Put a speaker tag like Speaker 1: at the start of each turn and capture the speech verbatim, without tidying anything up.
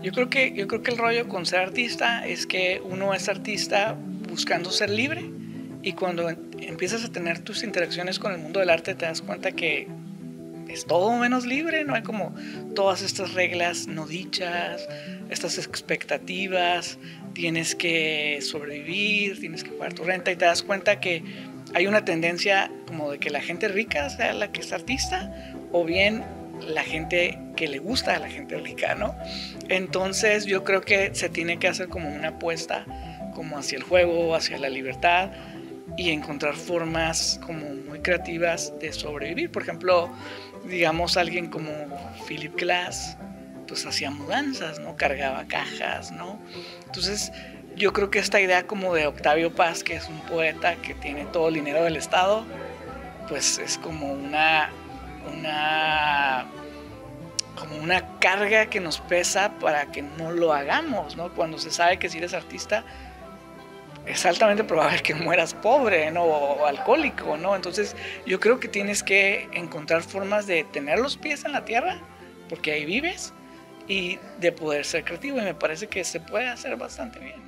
Speaker 1: Yo creo que, yo creo que el rollo con ser artista es que uno es artista buscando ser libre, y cuando empiezas a tener tus interacciones con el mundo del arte te das cuenta que es todo menos libre, no hay como todas estas reglas no dichas, estas expectativas, tienes que sobrevivir, tienes que pagar tu renta, y te das cuenta que hay una tendencia como de que la gente rica sea la que es artista, o bien la gente que le gusta a la gente rica, ¿no? Entonces yo creo que se tiene que hacer como una apuesta como hacia el juego, hacia la libertad, y encontrar formas como muy creativas de sobrevivir. Por ejemplo, digamos alguien como Philip Glass, pues hacía mudanzas, ¿no? Cargaba cajas, ¿no? Entonces yo creo que esta idea como de Octavio Paz, que es un poeta que tiene todo el dinero del Estado, pues es como una una como una carga que nos pesa para que no lo hagamos, ¿no? Cuando se sabe que si eres artista es altamente probable que mueras pobre, ¿no? O alcohólico, ¿no? Entonces yo creo que tienes que encontrar formas de tener los pies en la tierra, porque ahí vives, y de poder ser creativo, y me parece que se puede hacer bastante bien.